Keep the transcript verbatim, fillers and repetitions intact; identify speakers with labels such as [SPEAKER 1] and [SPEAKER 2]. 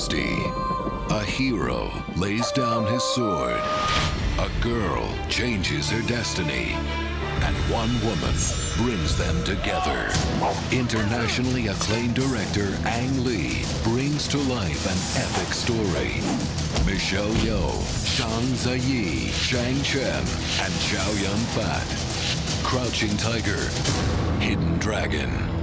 [SPEAKER 1] dynasty. A hero lays down his sword. A girl changes her destiny. And one woman brings them together. Internationally acclaimed director Ang Lee brings to life an epic story. Michelle Yeoh, Zhang Ziyi, Shang Chen, and Chow Yun-fat. Crouching Tiger, Hidden Dragon.